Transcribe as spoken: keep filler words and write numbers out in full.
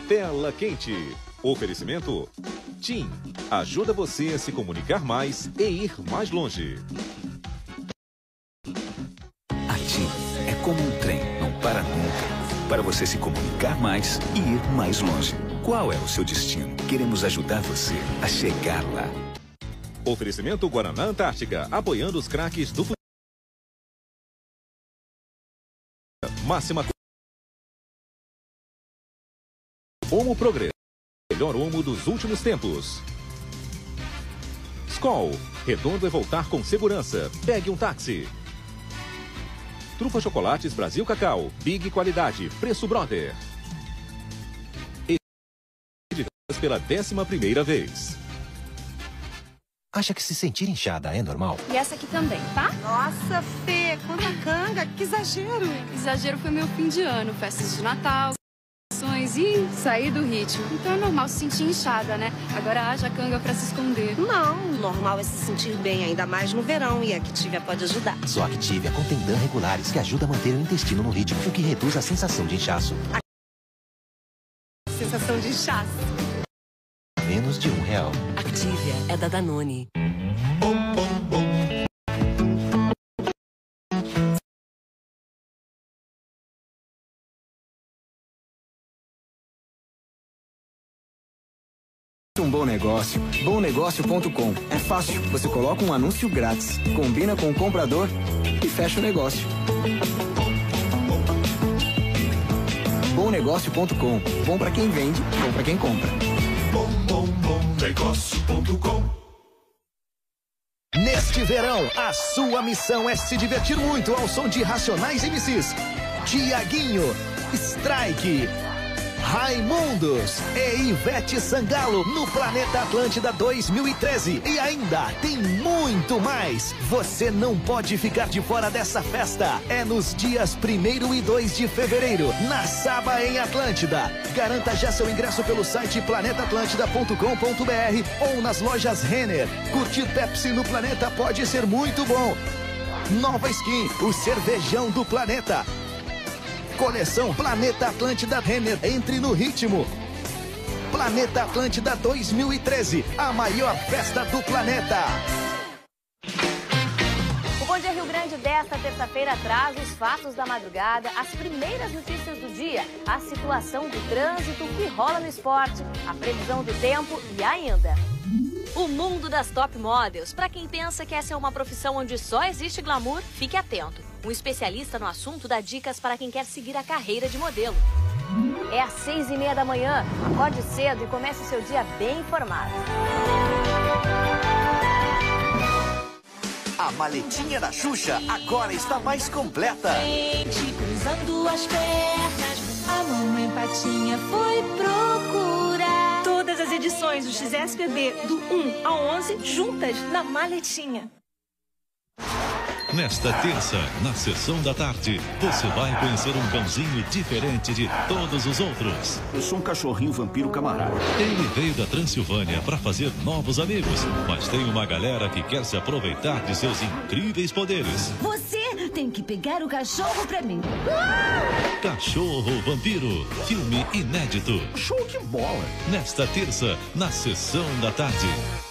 Tela Quente. Oferecimento TIM. Ajuda você a se comunicar mais e ir mais longe. A TIM é como um trem, não para nunca. Para você se comunicar mais e ir mais longe. Qual é o seu destino? Queremos ajudar você a chegar lá. Oferecimento Guaraná Antártica, apoiando os craques do futebol. Máxima Omo Progresso, melhor Omo dos últimos tempos. Skol, redondo é voltar com segurança. Pegue um táxi. Trufa Chocolates Brasil Cacau, Big qualidade, preço brother. E pela décima primeira vez. Acha que se sentir inchada é normal? E essa aqui também, tá? Nossa, Fê, quanta canga, que exagero. Exagero foi meu fim de ano, festas de Natal, ações e sair do ritmo. Então é normal se sentir inchada, né? Agora haja canga pra se esconder. Não, normal é se sentir bem, ainda mais no verão, e a Activia pode ajudar. Só Activia contém D A M regulares que ajuda a manter o intestino no ritmo, o que reduz a sensação de inchaço. A sensação de inchaço. Menos de um real. Activia é da Danone. Um bom negócio, bom negócio ponto com. É fácil, você coloca um anúncio grátis, combina com o comprador e fecha o negócio. bom negócio ponto com. Bom para quem vende, bom para quem compra. bom bom bom negócio ponto com. Neste verão, a sua missão é se divertir muito ao som de Racionais M Cs, Tiaguinho, Strike, Raimundos e Ivete Sangalo no Planeta Atlântida dois mil e treze. E ainda tem muito mais. Você não pode ficar de fora dessa festa. É nos dias primeiro e dois de fevereiro, na Saba em Atlântida. Garanta já seu ingresso pelo site planeta atlântida ponto com ponto br ou nas lojas Renner. Curtir Pepsi no Planeta pode ser muito bom. Nova Skin, o cervejão do planeta. Coleção Planeta Atlântida Renner, entre no ritmo. Planeta Atlântida dois mil e treze, a maior festa do planeta. O Bom Dia Rio Grande desta terça-feira traz os fatos da madrugada, as primeiras notícias do dia, a situação do trânsito, o que rola no esporte, a previsão do tempo e ainda o mundo das top models. Para quem pensa que essa é uma profissão onde só existe glamour, fique atento. Um especialista no assunto dá dicas para quem quer seguir a carreira de modelo. É às seis e meia da manhã. Acorde cedo e comece o seu dia bem informado. A maletinha da Xuxa agora está mais completa. Gente, cruzando as pernas, a mamãe Patinha foi procurar. Todas as edições do X S B B do um ao onze juntas na maletinha. Nesta terça, na sessão da tarde, você vai conhecer um cãozinho diferente de todos os outros. Eu sou um cachorrinho vampiro camarada. Ele veio da Transilvânia para fazer novos amigos, mas tem uma galera que quer se aproveitar de seus incríveis poderes. Você tem que pegar o cachorro pra mim. Cachorro Vampiro, filme inédito. Show de bola! Nesta terça, na sessão da tarde.